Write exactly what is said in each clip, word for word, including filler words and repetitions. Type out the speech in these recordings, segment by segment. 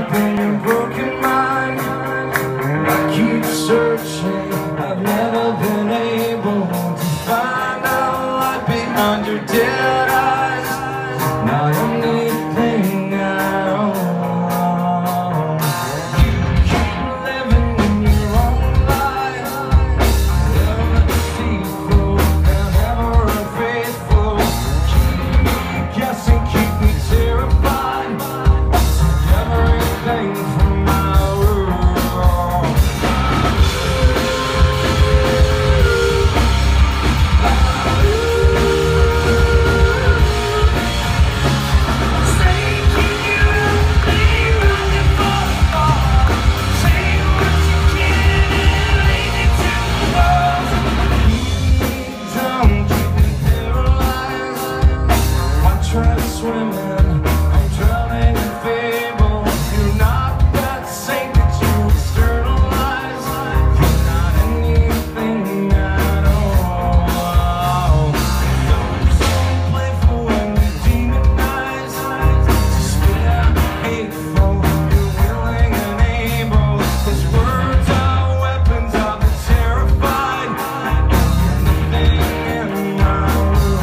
deep in your broken mind. I keep searching, I've never been able to find out light behind your dead eyes. Not anything at all. Keep living in your own life, never deceitful and ever unfaithful. Keep me guessing, keep me terrified. Everything from my world. Swimming, I'm drowning in fables. You're not that saint that you externalize. You're not anything at all. You're so playful when you demonize. Despair, hateful, you're willing and able. 'Cause words are weapons of the terrified. Anything in my world.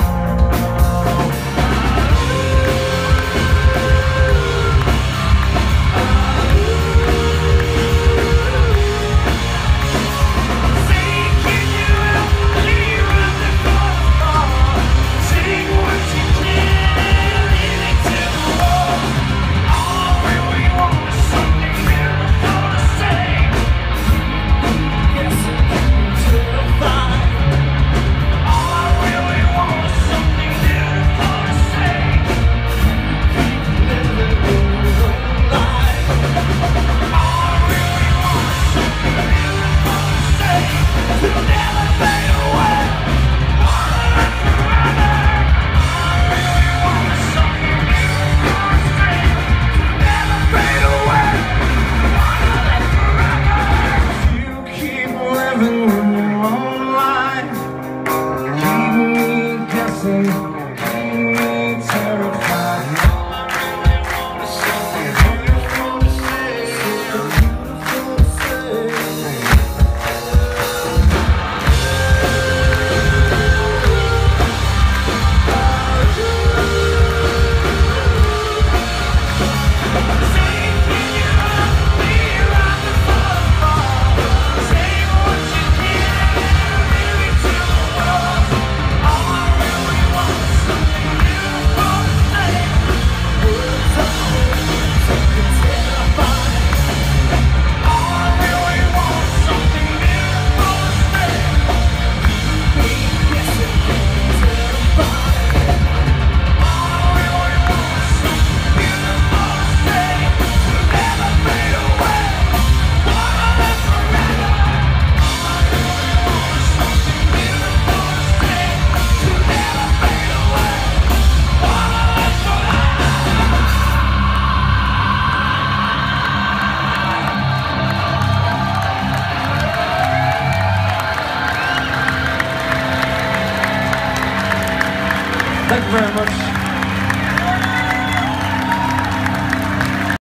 Thank you very much.